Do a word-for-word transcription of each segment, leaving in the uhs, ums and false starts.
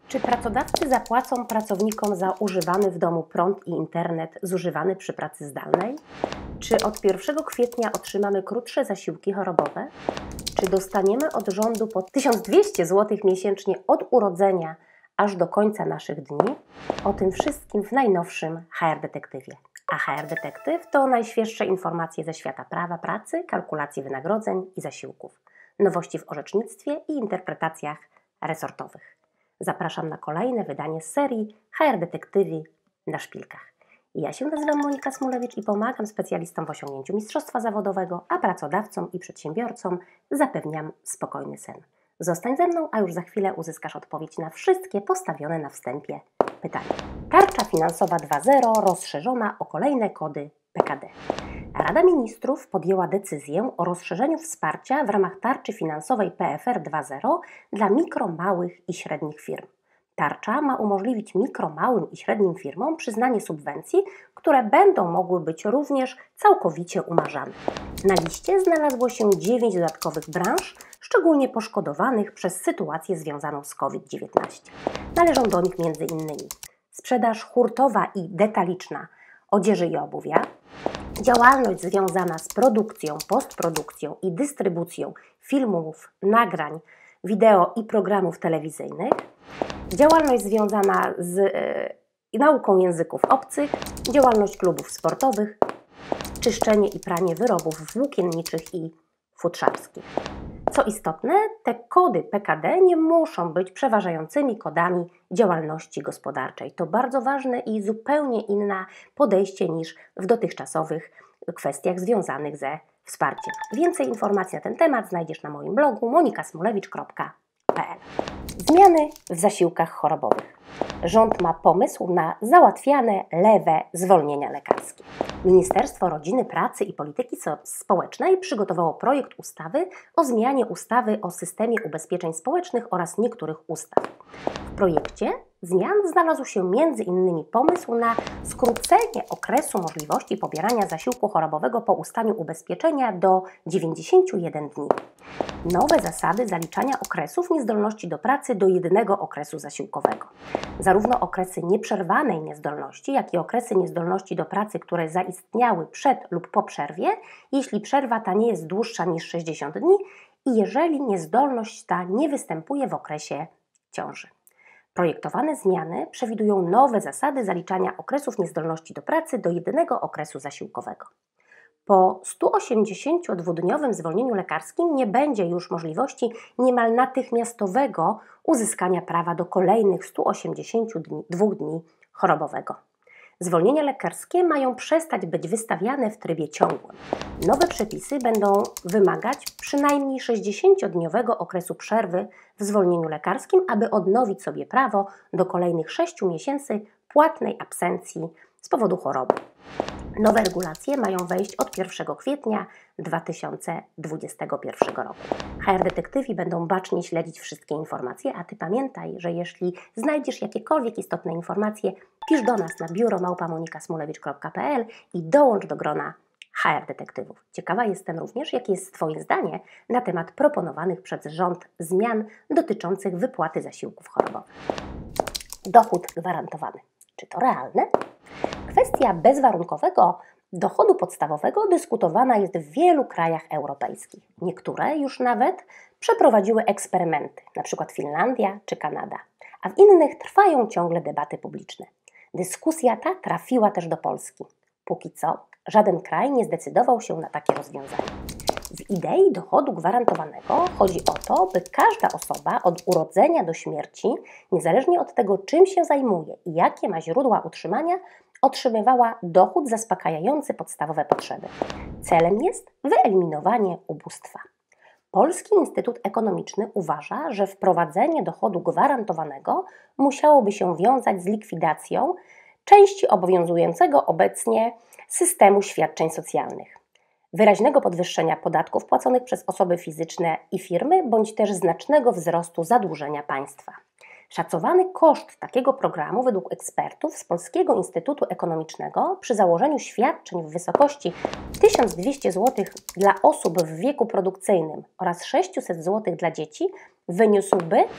Czy pracodawcy zapłacą pracownikom za używany w domu prąd i internet zużywany przy pracy zdalnej? Czy od pierwszego kwietnia otrzymamy krótsze zasiłki chorobowe? Czy dostaniemy od rządu po tysiąc dwieście złotych miesięcznie od urodzenia aż do końca naszych dni? O tym wszystkim w najnowszym H R Detektywie. A H R Detektyw to najświeższe informacje ze świata prawa pracy, kalkulacji wynagrodzeń i zasiłków, nowości w orzecznictwie i interpretacjach resortowych. Zapraszam na kolejne wydanie z serii H R Detektywi na szpilkach. Ja się nazywam Monika Smulewicz i pomagam specjalistom w osiągnięciu mistrzostwa zawodowego, a pracodawcom i przedsiębiorcom zapewniam spokojny sen. Zostań ze mną, a już za chwilę uzyskasz odpowiedź na wszystkie postawione na wstępie pytania. Tarcza finansowa dwa zero rozszerzona o kolejne kody P K D. Rada Ministrów podjęła decyzję o rozszerzeniu wsparcia w ramach tarczy finansowej P F R dwa zero dla mikro, małych i średnich firm. Tarcza ma umożliwić mikro, małym i średnim firmom przyznanie subwencji, które będą mogły być również całkowicie umarzane. Na liście znalazło się dziewięć dodatkowych branż, szczególnie poszkodowanych przez sytuację związaną z COVID dziewiętnaście. Należą do nich między innymi sprzedaż hurtowa i detaliczna odzieży i obuwia, działalność związana z produkcją, postprodukcją i dystrybucją filmów, nagrań, wideo i programów telewizyjnych, działalność związana z e, nauką języków obcych, działalność klubów sportowych, czyszczenie i pranie wyrobów włókienniczych i futrzarskich. Co istotne, te kody P K D nie muszą być przeważającymi kodami działalności gospodarczej. To bardzo ważne i zupełnie inne podejście niż w dotychczasowych kwestiach związanych ze wsparciem. Więcej informacji na ten temat znajdziesz na moim blogu monika smulewicz kropka p l. Zmiany w zasiłkach chorobowych. Rząd ma pomysł na załatwiane lewe zwolnienia lekarskie. Ministerstwo Rodziny, Pracy i Polityki Społecznej przygotowało projekt ustawy o zmianie ustawy o systemie ubezpieczeń społecznych oraz niektórych ustaw. W projekcie zmian znalazł się między innymi pomysł na skrócenie okresu możliwości pobierania zasiłku chorobowego po ustaniu ubezpieczenia do dziewięćdziesięciu jeden dni. Nowe zasady zaliczania okresów niezdolności do pracy do jednego okresu zasiłkowego. Zarówno okresy nieprzerwanej niezdolności, jak i okresy niezdolności do pracy, które zaistniały przed lub po przerwie, jeśli przerwa ta nie jest dłuższa niż sześćdziesiąt dni i jeżeli niezdolność ta nie występuje w okresie ciąży. Projektowane zmiany przewidują nowe zasady zaliczania okresów niezdolności do pracy do jednego okresu zasiłkowego. Po stu osiemdziesięciodwudniowym zwolnieniu lekarskim nie będzie już możliwości niemal natychmiastowego uzyskania prawa do kolejnych stu osiemdziesięciu dwóch dni chorobowego. Zwolnienia lekarskie mają przestać być wystawiane w trybie ciągłym. Nowe przepisy będą wymagać przynajmniej sześćdziesięciodniowego okresu przerwy w zwolnieniu lekarskim, aby odnowić sobie prawo do kolejnych sześciu miesięcy płatnej absencji z powodu choroby. Nowe regulacje mają wejść od pierwszego kwietnia dwa tysiące dwudziestego pierwszego roku. H R Detektywi będą bacznie śledzić wszystkie informacje, a Ty pamiętaj, że jeśli znajdziesz jakiekolwiek istotne informacje, pisz do nas na biuro małpa monika smulewicz kropka p l i dołącz do grona H R Detektywów. Ciekawa jestem również, jakie jest Twoje zdanie na temat proponowanych przez rząd zmian dotyczących wypłaty zasiłków chorobowych. Dochód gwarantowany. Czy to realne? Kwestia bezwarunkowego dochodu podstawowego dyskutowana jest w wielu krajach europejskich. Niektóre już nawet przeprowadziły eksperymenty, np. Finlandia czy Kanada, a w innych trwają ciągle debaty publiczne. Dyskusja ta trafiła też do Polski. Póki co żaden kraj nie zdecydował się na takie rozwiązanie. W idei dochodu gwarantowanego chodzi o to, by każda osoba od urodzenia do śmierci, niezależnie od tego, czym się zajmuje i jakie ma źródła utrzymania, otrzymywała dochód zaspokajający podstawowe potrzeby. Celem jest wyeliminowanie ubóstwa. Polski Instytut Ekonomiczny uważa, że wprowadzenie dochodu gwarantowanego musiałoby się wiązać z likwidacją części obowiązującego obecnie systemu świadczeń socjalnych, wyraźnego podwyższenia podatków płaconych przez osoby fizyczne i firmy, bądź też znacznego wzrostu zadłużenia państwa. Szacowany koszt takiego programu według ekspertów z Polskiego Instytutu Ekonomicznego przy założeniu świadczeń w wysokości tysiąc dwieście złotych dla osób w wieku produkcyjnym oraz sześćset złotych dla dzieci wyniósłby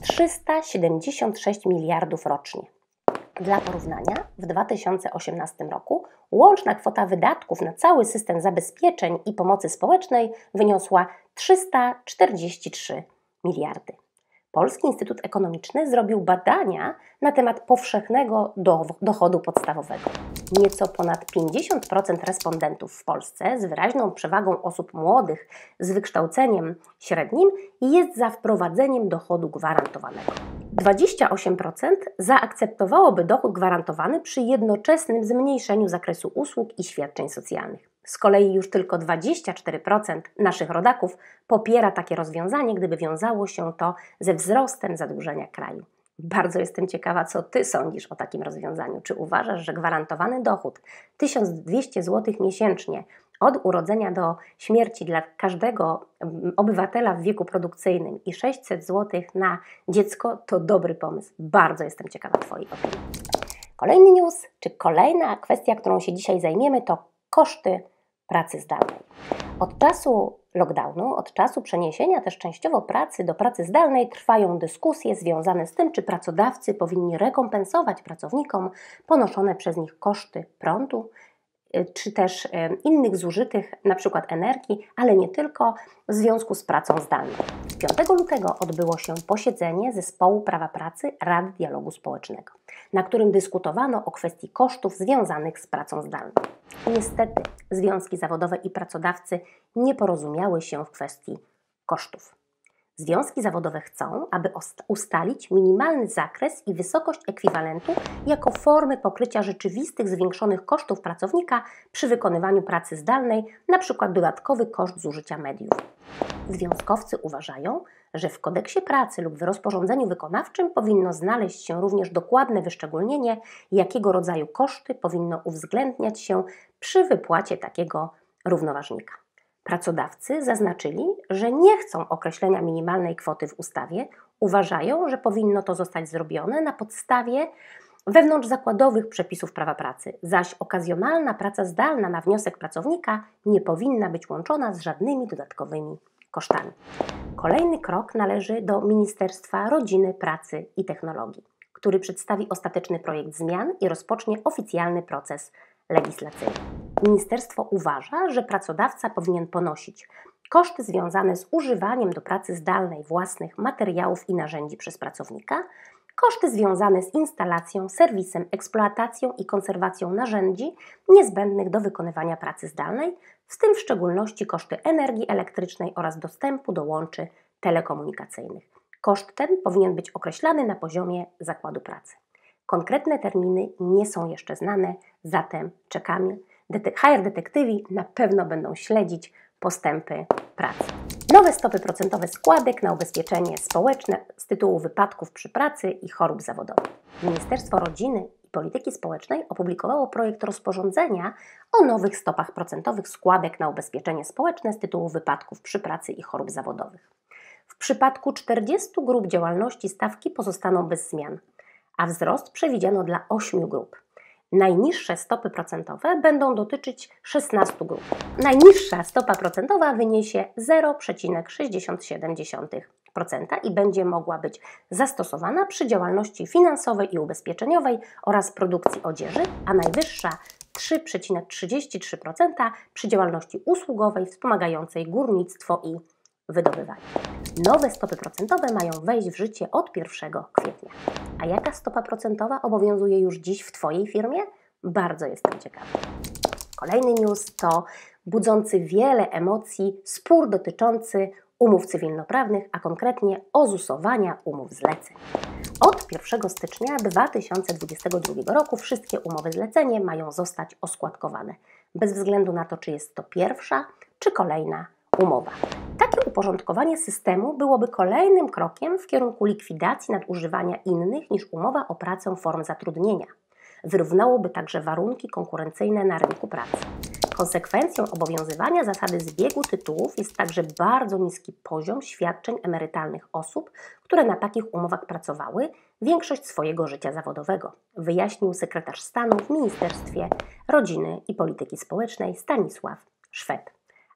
trzysta siedemdziesiąt sześć miliardów rocznie. Dla porównania, w dwa tysiące osiemnastym roku łączna kwota wydatków na cały system zabezpieczeń i pomocy społecznej wyniosła trzysta czterdzieści trzy miliardy. Polski Instytut Ekonomiczny zrobił badania na temat powszechnego dochodu podstawowego. Nieco ponad pięćdziesiąt procent respondentów w Polsce z wyraźną przewagą osób młodych z wykształceniem średnim jest za wprowadzeniem dochodu gwarantowanego. dwadzieścia osiem procent zaakceptowałoby dochód gwarantowany przy jednoczesnym zmniejszeniu zakresu usług i świadczeń socjalnych. Z kolei już tylko dwadzieścia cztery procent naszych rodaków popiera takie rozwiązanie, gdyby wiązało się to ze wzrostem zadłużenia kraju. Bardzo jestem ciekawa, co Ty sądzisz o takim rozwiązaniu. Czy uważasz, że gwarantowany dochód tysiąc dwieście złotych miesięcznie od urodzenia do śmierci dla każdego obywatela w wieku produkcyjnym i sześćset złotych na dziecko to dobry pomysł? Bardzo jestem ciekawa Twojej opinii. Kolejny news, czy kolejna kwestia, którą się dzisiaj zajmiemy, to koszty pracy zdalnej. Od czasu lockdownu, od czasu przeniesienia też częściowo pracy do pracy zdalnej trwają dyskusje związane z tym, czy pracodawcy powinni rekompensować pracownikom ponoszone przez nich koszty prądu, czy też innych zużytych, na przykład energii, ale nie tylko, w związku z pracą zdalną. piątego lutego odbyło się posiedzenie Zespołu Prawa Pracy Rady Dialogu Społecznego, na którym dyskutowano o kwestii kosztów związanych z pracą zdalną. Niestety związki zawodowe i pracodawcy nie porozumiały się w kwestii kosztów. Związki zawodowe chcą, aby ustalić minimalny zakres i wysokość ekwiwalentu jako formy pokrycia rzeczywistych zwiększonych kosztów pracownika przy wykonywaniu pracy zdalnej, np. dodatkowy koszt zużycia mediów. Związkowcy uważają, że w kodeksie pracy lub w rozporządzeniu wykonawczym powinno znaleźć się również dokładne wyszczególnienie, jakiego rodzaju koszty powinno uwzględniać się przy wypłacie takiego równoważnika. Pracodawcy zaznaczyli, że nie chcą określenia minimalnej kwoty w ustawie, uważają, że powinno to zostać zrobione na podstawie wewnątrzzakładowych przepisów prawa pracy, zaś okazjonalna praca zdalna na wniosek pracownika nie powinna być łączona z żadnymi dodatkowymi kosztami. Kolejny krok należy do Ministerstwa Rodziny, Pracy i Technologii, który przedstawi ostateczny projekt zmian i rozpocznie oficjalny proces legislacyjny. Ministerstwo uważa, że pracodawca powinien ponosić koszty związane z używaniem do pracy zdalnej własnych materiałów i narzędzi przez pracownika, koszty związane z instalacją, serwisem, eksploatacją i konserwacją narzędzi niezbędnych do wykonywania pracy zdalnej, w tym w szczególności koszty energii elektrycznej oraz dostępu do łączy telekomunikacyjnych. Koszt ten powinien być określany na poziomie zakładu pracy. Konkretne terminy nie są jeszcze znane, zatem czekamy. H R detektywi na pewno będą śledzić postępy pracy. Nowe stopy procentowe składek na ubezpieczenie społeczne z tytułu wypadków przy pracy i chorób zawodowych. Ministerstwo Rodziny i Polityki Społecznej opublikowało projekt rozporządzenia o nowych stopach procentowych składek na ubezpieczenie społeczne z tytułu wypadków przy pracy i chorób zawodowych. W przypadku czterdziestu grup działalności stawki pozostaną bez zmian, a wzrost przewidziano dla ośmiu grup. Najniższe stopy procentowe będą dotyczyć szesnastu grup. Najniższa stopa procentowa wyniesie zero przecinek sześćdziesiąt siedem procent i będzie mogła być zastosowana przy działalności finansowej i ubezpieczeniowej oraz produkcji odzieży, a najwyższa trzy przecinek trzydzieści trzy procent przy działalności usługowej wspomagającej górnictwo i wydobywanie. Nowe stopy procentowe mają wejść w życie od pierwszego kwietnia. A jaka stopa procentowa obowiązuje już dziś w Twojej firmie? Bardzo jestem ciekawa. Kolejny news to budzący wiele emocji spór dotyczący umów cywilnoprawnych, a konkretnie ozusowania umów zleceń. Od pierwszego stycznia dwa tysiące dwudziestego drugiego roku wszystkie umowy zlecenie mają zostać oskładkowane, bez względu na to, czy jest to pierwsza, czy kolejna umowa. Takie uporządkowanie systemu byłoby kolejnym krokiem w kierunku likwidacji nadużywania innych niż umowa o pracę form zatrudnienia. Wyrównałoby także warunki konkurencyjne na rynku pracy. Konsekwencją obowiązywania zasady zbiegu tytułów jest także bardzo niski poziom świadczeń emerytalnych osób, które na takich umowach pracowały większość swojego życia zawodowego, wyjaśnił sekretarz stanu w Ministerstwie Rodziny i Polityki Społecznej Stanisław Szwed.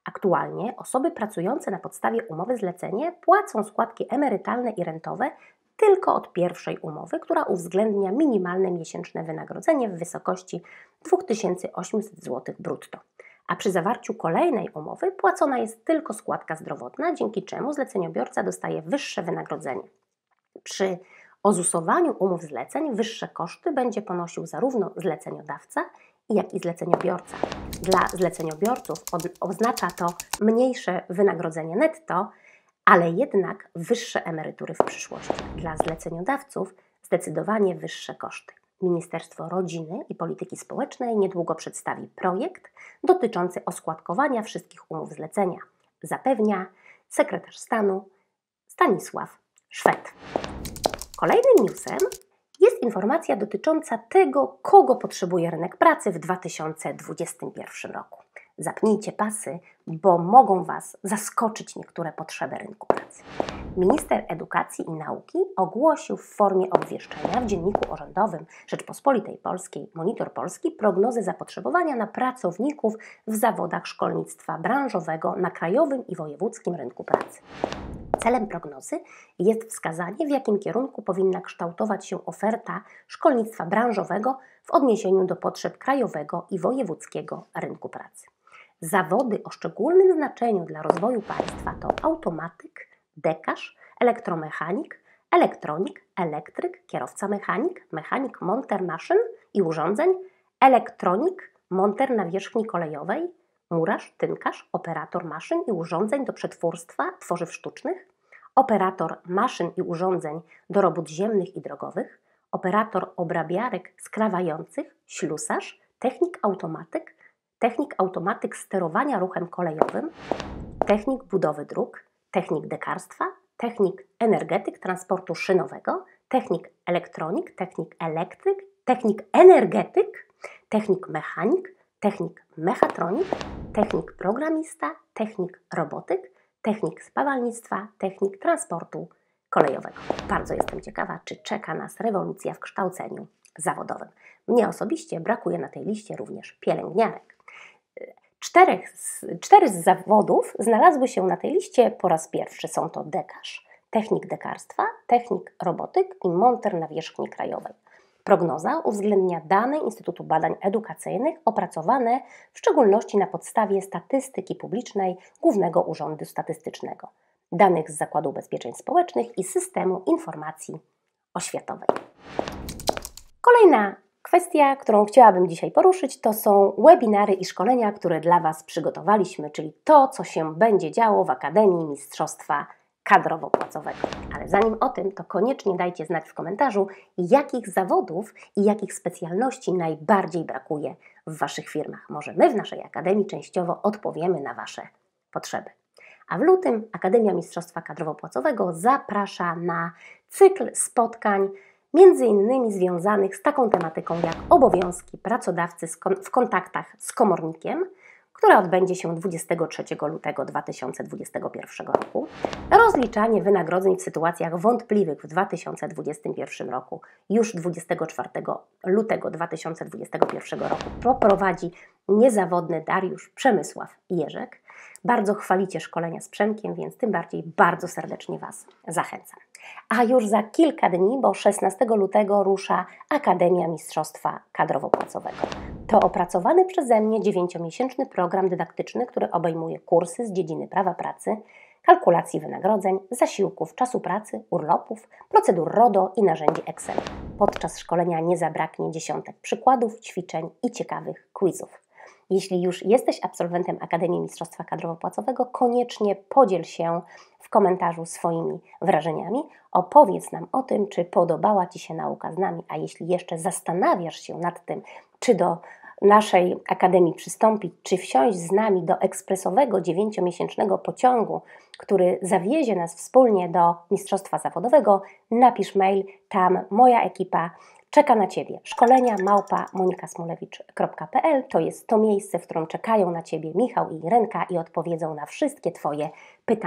Aktualnie osoby pracujące na podstawie umowy zlecenie płacą składki emerytalne i rentowe tylko od pierwszej umowy, która uwzględnia minimalne miesięczne wynagrodzenie w wysokości dwa tysiące osiemset złotych brutto. A przy zawarciu kolejnej umowy płacona jest tylko składka zdrowotna, dzięki czemu zleceniobiorca dostaje wyższe wynagrodzenie. Przy ozusowaniu umów zleceń wyższe koszty będzie ponosił zarówno zleceniodawca, jak i zleceniobiorca. Dla zleceniobiorców oznacza to mniejsze wynagrodzenie netto, ale jednak wyższe emerytury w przyszłości. Dla zleceniodawców zdecydowanie wyższe koszty. Ministerstwo Rodziny i Polityki Społecznej niedługo przedstawi projekt dotyczący oskładkowania wszystkich umów zlecenia. Zapewnia sekretarz stanu Stanisław Szwed. Kolejnym newsem jest informacja dotycząca tego, kogo potrzebuje rynek pracy w dwa tysiące dwudziestym pierwszym roku. Zapnijcie pasy, bo mogą Was zaskoczyć niektóre potrzeby rynku pracy. Minister Edukacji i Nauki ogłosił w formie obwieszczenia w Dzienniku Urzędowym Rzeczpospolitej Polskiej Monitor Polski prognozy zapotrzebowania na pracowników w zawodach szkolnictwa branżowego na krajowym i wojewódzkim rynku pracy. Celem prognozy jest wskazanie, w jakim kierunku powinna kształtować się oferta szkolnictwa branżowego w odniesieniu do potrzeb krajowego i wojewódzkiego rynku pracy. Zawody o szczególnym znaczeniu dla rozwoju państwa to automatyk, dekarz, elektromechanik, elektronik, elektryk, kierowca mechanik, mechanik monter maszyn i urządzeń, elektronik, monter nawierzchni kolejowej, murarz, tynkarz, operator maszyn i urządzeń do przetwórstwa tworzyw sztucznych, operator maszyn i urządzeń do robót ziemnych i drogowych, operator obrabiarek skrawających, ślusarz, technik automatyk, technik automatyk sterowania ruchem kolejowym, technik budowy dróg, technik dekarstwa, technik energetyk transportu szynowego, technik elektronik, technik elektryk, technik energetyk, technik mechanik, technik mechatronik, technik programista, technik robotyk, technik spawalnictwa, technik transportu kolejowego. Bardzo jestem ciekawa, czy czeka nas rewolucja w kształceniu zawodowym. Mnie osobiście brakuje na tej liście również pielęgniarek. Czterech z, cztery z zawodów znalazły się na tej liście po raz pierwszy. Są to dekarz, technik dekarstwa, technik robotyk i monter nawierzchni krajowej. Prognoza uwzględnia dane Instytutu Badań Edukacyjnych opracowane w szczególności na podstawie statystyki publicznej Głównego Urzędu Statystycznego, danych z Zakładu Ubezpieczeń Społecznych i Systemu Informacji Oświatowej. Kolejna kwestia, którą chciałabym dzisiaj poruszyć, to są webinary i szkolenia, które dla Was przygotowaliśmy, czyli to, co się będzie działo w Akademii Mistrzostwa Kadrowo-Płacowego. Ale zanim o tym, to koniecznie dajcie znać w komentarzu, jakich zawodów i jakich specjalności najbardziej brakuje w Waszych firmach. Może my w naszej Akademii częściowo odpowiemy na Wasze potrzeby. A w lutym Akademia Mistrzostwa Kadrowo-Płacowego zaprasza na cykl spotkań między innymi związanych z taką tematyką jak obowiązki pracodawcy w kontaktach z komornikiem, która odbędzie się dwudziestego trzeciego lutego dwa tysiące dwudziestego pierwszego roku, rozliczanie wynagrodzeń w sytuacjach wątpliwych w dwa tysiące dwudziestym pierwszym roku. Już dwudziestego czwartego lutego dwa tysiące dwudziestego pierwszego roku poprowadzi niezawodny Dariusz Przemysław Jerzek. Bardzo chwalicie szkolenia z Przemkiem, więc tym bardziej bardzo serdecznie Was zachęcam. A już za kilka dni, bo szesnastego lutego rusza Akademia Mistrzostwa Kadrowo-Płacowego. To opracowany przeze mnie dziewięciomiesięczny program dydaktyczny, który obejmuje kursy z dziedziny prawa pracy, kalkulacji wynagrodzeń, zasiłków, czasu pracy, urlopów, procedur RODO i narzędzi Excel. Podczas szkolenia nie zabraknie dziesiątek przykładów, ćwiczeń i ciekawych quizów. Jeśli już jesteś absolwentem Akademii Mistrzostwa Kadrowo-Płacowego, koniecznie podziel się w komentarzu swoimi wrażeniami. Opowiedz nam o tym, czy podobała Ci się nauka z nami, a jeśli jeszcze zastanawiasz się nad tym, czy do naszej Akademii przystąpić, czy wsiąść z nami do ekspresowego dziewięciomiesięcznego pociągu, który zawiezie nas wspólnie do Mistrzostwa Zawodowego, napisz mail, tam moja ekipa czeka na Ciebie. Szkolenia małpa monika smulewicz kropka p l to jest to miejsce, w którym czekają na Ciebie Michał i Irenka i odpowiedzą na wszystkie Twoje pytania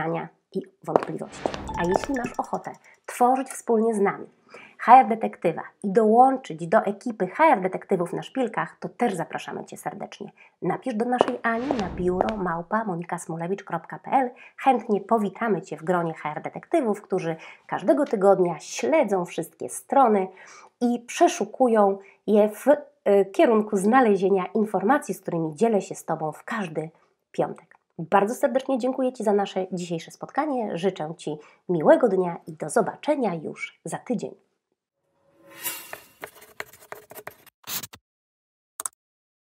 i wątpliwości. A jeśli masz ochotę tworzyć wspólnie z nami H R Detektywa i dołączyć do ekipy H R Detektywów na Szpilkach, to też zapraszamy Cię serdecznie. Napisz do naszej Ani na biuro małpa monikasmulewicz kropka p l. Chętnie powitamy Cię w gronie H R Detektywów, którzy każdego tygodnia śledzą wszystkie strony i przeszukują je w y, kierunku znalezienia informacji, z którymi dzielę się z Tobą w każdy piątek. Bardzo serdecznie dziękuję Ci za nasze dzisiejsze spotkanie. Życzę Ci miłego dnia i do zobaczenia już za tydzień.